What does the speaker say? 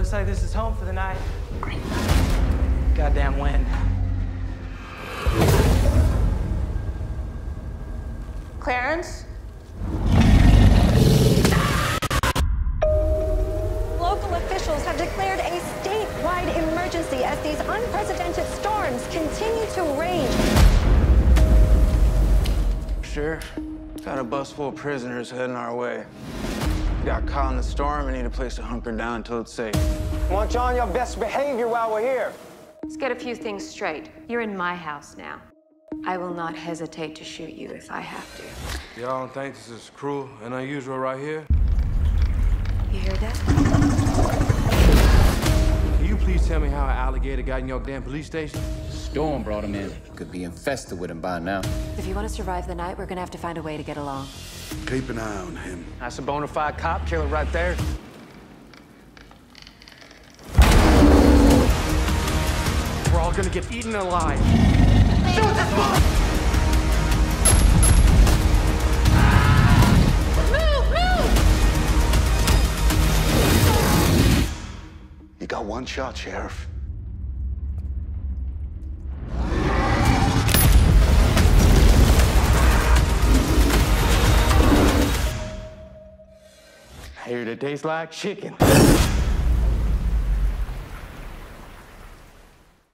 looks like this is home for the night. Goddamn wind. Clarence? Local officials have declared a statewide emergency as these unprecedented storms continue to rage. Sure. Got a bus full of prisoners heading our way. Got caught in the storm and need a place to hunker down until it's safe. Want you on your best behavior while we're here. Let's get a few things straight. You're in my house now. I will not hesitate to shoot you if I have to. Y'all don't think this is cruel and unusual right here? You hear that? Can you please tell me how an alligator got in your damn police station? Storm brought him in. Could be infested with him by now. If you want to survive the night, we're gonna have to find a way to get along. Keep an eye on him. That's a bona fide cop killer right there. We're all gonna get eaten alive. You got one shot, Sheriff. I hear it tastes like chicken.